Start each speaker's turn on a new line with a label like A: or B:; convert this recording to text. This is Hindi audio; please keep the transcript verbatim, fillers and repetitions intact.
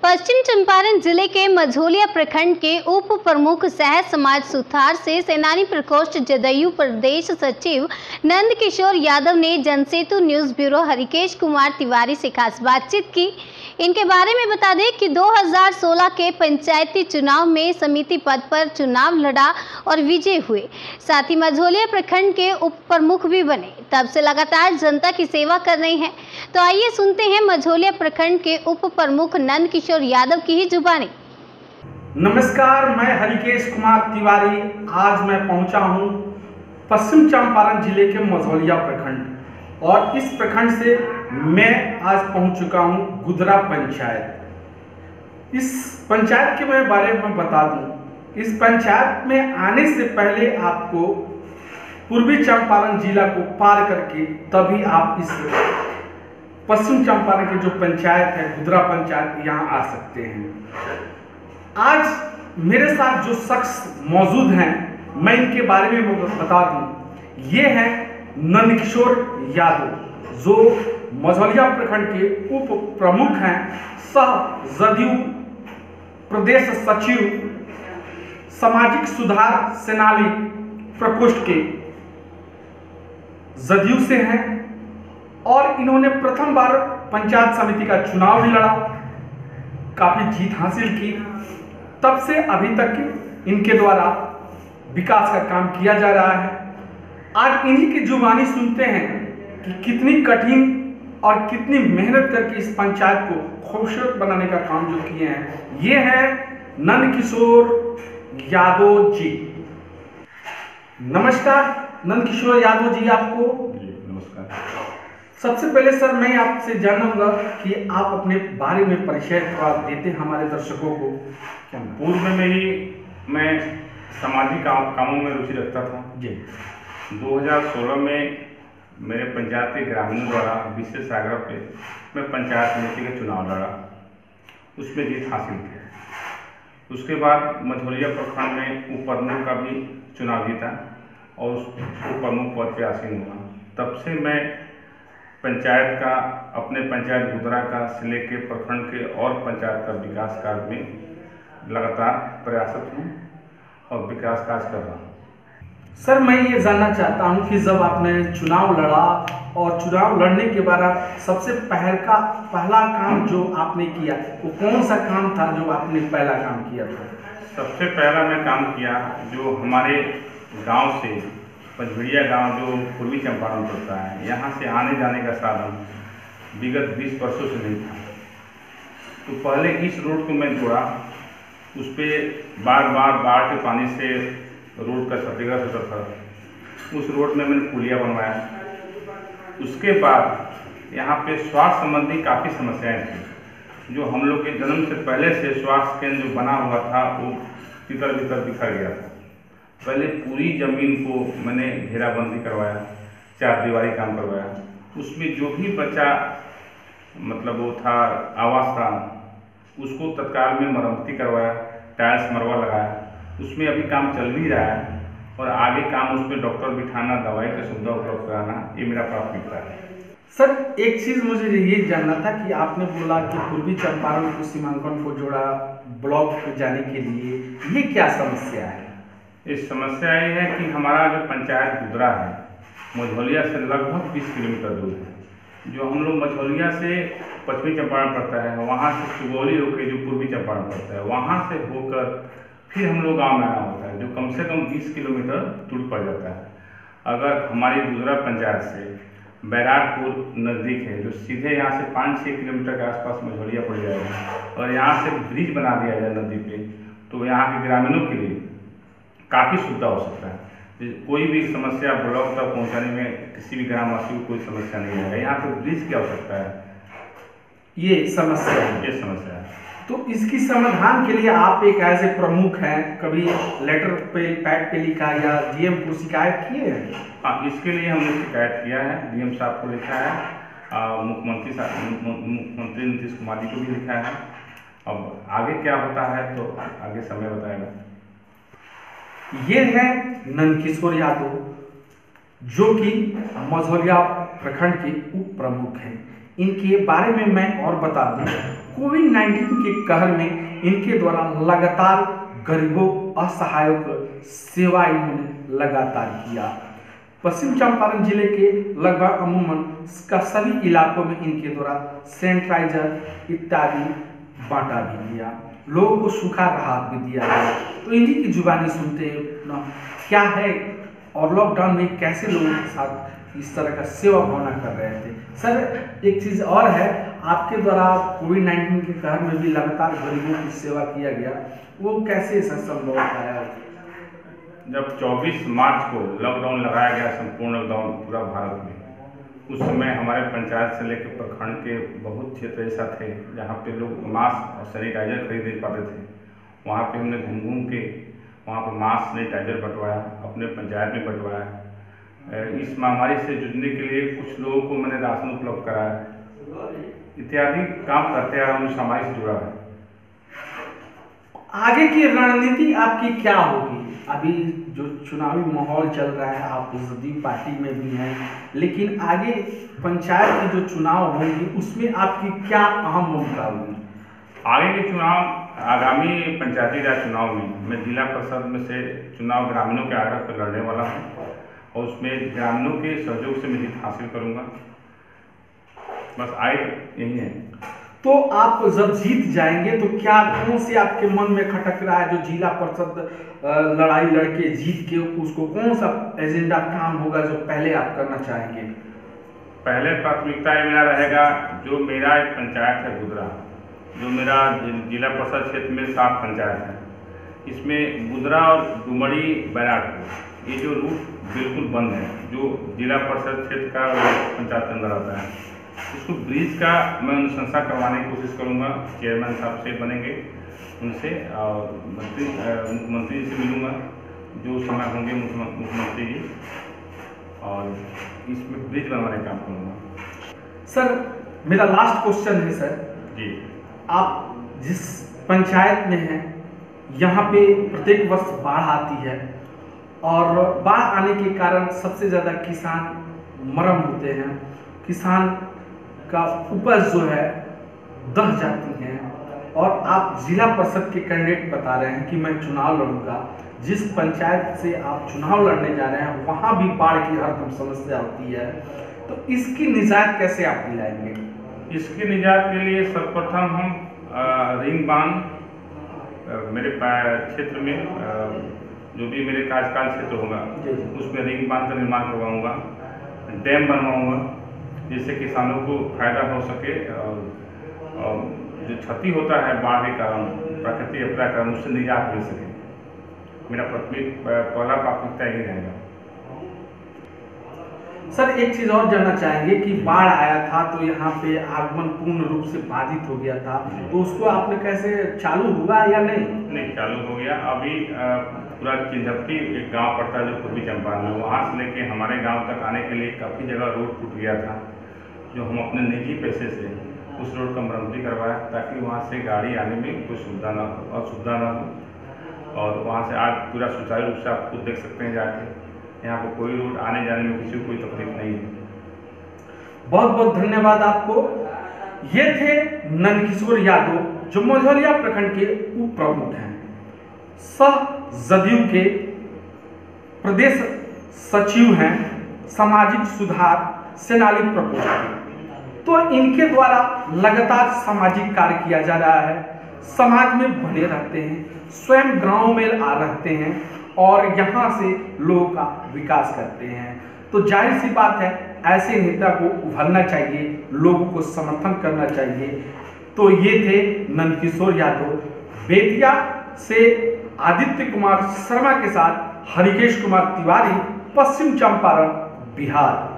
A: पश्चिम चंपारण जिले के मझौलिया प्रखंड के उप प्रमुख सह समाज सुधार से सेनानी प्रकोष्ठ जदयू प्रदेश सचिव नंद किशोर यादव ने जनसेतु न्यूज ब्यूरो हरिकेश कुमार तिवारी से खास बातचीत की। इनके बारे में बता दें कि दो हज़ार सोलह के पंचायती चुनाव में समिति पद पर चुनाव लड़ा और विजय हुए, साथ ही मझौलिया प्रखंड के उप प्रमुख भी बने। तब से लगातार जनता की सेवा कर रहे हैं। तो आइए सुनते हैं मझौलिया प्रखंड के उप प्रमुख नंद किशोर यादव की ही जुबानी।
B: नमस्कार, मैं हरिकेश कुमार तिवारी। आज मैं पहुंचा हूं पश्चिम चंपारण जिले के मझौलिया प्रखंड और इस प्रखंड से मैं आज पहुंच चुका हूं गुदरा पंचायत। इस पंचायत के मैं बारे में बता दूं, इस पंचायत में आने से पहले आपको पूर्वी चंपारण जिला को पार करके तभी आप इस पश्चिम चंपारण की जो पंचायत है गुदरा पंचायत यहाँ आ सकते हैं। आज मेरे साथ जो शख्स मौजूद हैं मैं इनके बारे में बता दूं, ये हैं नंद किशोर यादव, जो मझौलिया प्रखंड के उप प्रमुख हैं, सह जदयू प्रदेश सचिव सामाजिक सुधार सेनानी प्रकोष्ठ के जदयू से हैं और इन्होंने प्रथम बार पंचायत समिति का चुनाव भी लड़ा, काफी जीत हासिल की। तब से अभी तक इनके द्वारा विकास का काम किया जा रहा है। आज इन्हीं की जुबानी सुनते हैं कि कितनी कठिन और कितनी मेहनत करके इस पंचायत को खूबसूरत बनाने का काम जो किए हैं। ये हैं नंद किशोर यादव जी। नमस्कार नंद किशोर यादव जी, आपको
C: नमस्कार।
B: सबसे पहले सर मैं आपसे जानूंगा कि आप अपने बारे में परिचय थोड़ा देते हमारे दर्शकों को।
C: पूर्व में ही मैं सामाजिक काम, कामों में रुचि रखता था
B: जी।
C: दो हज़ार सोलह में मेरे पंचायत के ग्रामीणों द्वारा विशेष आग्रह पे मैं पंचायत समिति का चुनाव लड़ा, उसमें जीत हासिल किया। उसके बाद मझौलिया प्रखंड में उप प्रमुख का भी चुनाव जीता और उस उप प्रमुख पद पे आसीन हुआ। तब से मैं पंचायत का, अपने पंचायत गुदरा का से लेकर प्रखंड के और पंचायत का विकास कार्य में लगातार प्रयासरत हूँ और विकास कार्य कर रहा हूँ।
B: सर मैं ये जानना चाहता हूँ कि जब आपने चुनाव लड़ा और चुनाव लड़ने के बाद सबसे पहल का पहला काम जो आपने किया वो कौन सा काम था जो आपने पहला काम किया था?
C: सबसे पहला मैं काम किया जो हमारे गांव से पचभिड़िया गांव जो पूर्वी चंपारण पड़ता है, यहाँ से आने जाने का साधन विगत बीस वर्षों से नहीं था। तो पहले इस रोड को मैं जोड़ा, उस पर बार बार बाढ़ के पानी से रोड का क्षतिग्रस्त होता था। उस रोड में मैंने पुलिया बनवाया। उसके बाद यहाँ पे स्वास्थ्य संबंधी काफ़ी समस्याएं थी। जो हम लोग के जन्म से पहले से स्वास्थ्य केंद्र जो बना हुआ था वो तितर बितर बिखर गया था। पहले पूरी ज़मीन को मैंने घेराबंदी करवाया, चार दीवारी काम करवाया। उसमें जो भी बचा मतलब वो था आवास था, उसको तत्काल में मरम्मती करवाया, टाइल्स मरवा लगाया। उसमें अभी काम चल भी रहा है और आगे काम उसमें डॉक्टर बिठाना, दवाई का सुविधा उपलब्ध कराना, ये मेरा प्राथमिकता है।
B: सर एक चीज़ मुझे ये जानना था कि आपने बोला कि पूर्वी चंपारण को सीमांकन को जोड़ा ब्लॉक को जाने के लिए, ये क्या समस्या है?
C: इस समस्या ये है कि हमारा जो पंचायत गुदरा है मझौलिया से लगभग बीस किलोमीटर दूर है। जो हम लोग मझौलिया से पश्चिमी चंपारण पड़ता है, वहाँ से सुगौली होकर जो पूर्वी चंपारण पड़ता है, वहाँ से होकर फिर हम लोग गाँव में आना होता है, जो कम से कम बीस किलोमीटर दूर पड़ जाता है। अगर हमारी गुदरा पंचायत से बैराटपुर नज़दीक है, जो सीधे यहाँ से पाँच छः किलोमीटर के आसपास मझौलिया पड़ जाएगा और यहाँ से ब्रिज बना दिया जाए नदी पे, तो यहाँ के ग्रामीणों के लिए काफ़ी सुविधा हो सकता है। कोई भी समस्या ब्लॉक तक पहुँचाने में किसी भी ग्रामवासी को कोई समस्या नहीं आएगा। यहाँ पे ब्रिज की आवश्यकता है,
B: ये समस्या है
C: ये समस्या है।
B: तो इसकी समाधान के लिए आप एक ऐसे प्रमुख हैं, कभी लेटर पे पैड पे लिखा या डीएम को शिकायत किए हैं?
C: हाँ, इसके लिए हमने शिकायत किया है, डीएम साहब को लिखा है, मुख्यमंत्री साहब मुख्यमंत्री नीतीश कुमार जी को भी लिखा है। अब आगे क्या होता है तो आगे समय बताएगा।
B: ये है नंद किशोर यादव जो कि मझौलिया प्रखंड के उप प्रमुख हैं। इनके बारे में मैं और बता दूं कोविड नाइन्टीन के कहर में इनके द्वारा लगातार गरीबों असहायों को सेवा इन्होंने लगातार किया। पश्चिम चंपारण जिले के लगभग अमूमन का सभी इलाकों में इनके द्वारा सैनिटाइजर इत्यादि बांटा भी दिया, लोगों को सूखा राहत भी दिया गया। तो इन्हीं की जुबानी सुनते हैं ना क्या है और लॉकडाउन में कैसे लोगों के साथ इस तरह का सेवा भावना कर रहे थे। सर एक चीज़ और है, आपके द्वारा कोविड नाइन्टीन के कहर में भी लगातार गरीबों की सेवा किया गया, वो कैसे सर संभव पाया?
C: जब चौबीस मार्च को लॉकडाउन लगाया गया, संपूर्ण लॉकडाउन पूरा भारत में, उस समय हमारे पंचायत से लेकर प्रखंड के बहुत क्षेत्र ऐसा थे जहाँ पे लोग मास्क और सैनिटाइजर खरीद नहीं पाते थे। वहाँ पे हमने घूम घूम के वहाँ पर मास्क सैनिटाइजर बंटवाया, अपने पंचायत में बंटवाया। इस महामारी से जूझने के लिए कुछ लोगों को मैंने राशन उपलब्ध कराया, इत्यादि काम करते आ रहा हूँ, समाज से जुड़ा है।
B: आगे की रणनीति आपकी क्या होगी? अभी जो चुनावी माहौल चल रहा है, आप जदयू पार्टी में भी हैं, लेकिन आगे पंचायत के जो चुनाव होंगे उसमें आपकी क्या अहम भूमिका होगी?
C: आगे के चुनाव, आगामी पंचायती राज चुनाव में मैं जिला परिषद में से चुनाव ग्रामीणों के आग्रह पर लड़ने वाला हूँ और उसमें ग्रामीणों के सहयोग से मैं जीत हासिल करूँगा। बस आय यही है।
B: तो आप जब जीत जाएंगे तो क्या कौन से आपके मन में खटक रहा है जो जिला परिषद लड़ाई लड़के जीत के उसको कौन सा एजेंडा काम होगा जो पहले आप करना चाहेंगे?
C: पहले प्राथमिकता ये मेरा रहेगा, जो मेरा एक पंचायत है गुदरा, जो मेरा जिला परिषद क्षेत्र में सात पंचायत है, इसमें गुदरा और डुमरी बैराटपुर ये जो रूट बिल्कुल बंद है, जो जिला परिषद क्षेत्र का पंचायत के अंदर आता है, इसको ब्रिज का मैं अनुशंसा करवाने की कोशिश करूंगा। चेयरमैन साहब से बनेंगे, उनसे और मंत्री मुख्यमंत्री से मिलूंगा जो समय होंगे मुख्यमंत्री जी, और इसमें ब्रिज बनवाने का काम करूँगा।
B: सर मेरा लास्ट क्वेश्चन है सर
C: जी,
B: आप जिस पंचायत में हैं यहाँ पे प्रत्येक वर्ष बाढ़ आती है और बाढ़ आने के कारण सबसे ज़्यादा किसान मरम होते हैं, किसान का उपज जो है दह जाती हैं, और आप जिला परिषद के कैंडिडेट बता रहे हैं कि मैं चुनाव लड़ूंगा। जिस पंचायत से आप चुनाव लड़ने जा रहे हैं वहाँ भी बाढ़ की हरदम समस्या होती है, तो इसकी निजात कैसे आप दिलाएंगे?
C: इसकी निजात के लिए सर्वप्रथम हम रिंग बांध मेरे क्षेत्र में आ, जो भी मेरे कार्यकाल क्षेत्र होगा उसमें रिंग बांध का निर्माण करवाऊंगा, डैम बनवाऊंगा जिससे किसानों को फायदा हो सके, और, और जो क्षति होता है बाढ़ के कारण, प्राकृतिक आपदा के कारण, उससे निजात मिल सके। मेरा प्राथमिक पहला प्राथमिकता यही रहेगा।
B: सर एक चीज़ और जानना चाहेंगे कि बाढ़ आया था तो यहाँ पे आगमन पूर्ण रूप से बाधित हो गया था, तो उसको आपने कैसे, चालू हुआ या नहीं?
C: नहीं, चालू हो गया। अभी पूरा चिंझप्टी एक गांव पड़ता है जो पूर्वी चंपारण में, वहाँ से लेके हमारे गांव तक आने के लिए काफ़ी जगह रोड टूट गया था, जो हम अपने निजी पैसे से उस रोड का मरम्मती करवाया ताकि वहाँ से गाड़ी आने में कोई सुविधा ना हो, असुविधा ना हो। और वहाँ से आज पूरा सुचारू रूप से आप खुद देख सकते हैं जाके, यहाँ पर कोई रोड आने जाने में किसी को कोई तकलीफ नहीं है।
B: बहुत बहुत धन्यवाद आपको। ये थे नंदकिशोर यादव जो मझौलिया प्रखंड के उप प्रमुख हैं, सह जदयू के प्रदेश सचिव हैं, सामाजिक सुधार सेनानी प्रकोष्ठ के। तो इनके द्वारा लगातार सामाजिक कार्य किया जा रहा है, समाज में बने रहते हैं, स्वयं गांव में आ रहते हैं और यहाँ से लोगों का विकास करते हैं। तो जाहिर सी बात है ऐसे नेता को उभरना चाहिए, लोगों को समर्थन करना चाहिए। तो ये थे नंदकिशोर यादव। बेतिया से आदित्य कुमार शर्मा के साथ हरिकेश कुमार तिवारी, पश्चिम चंपारण, बिहार।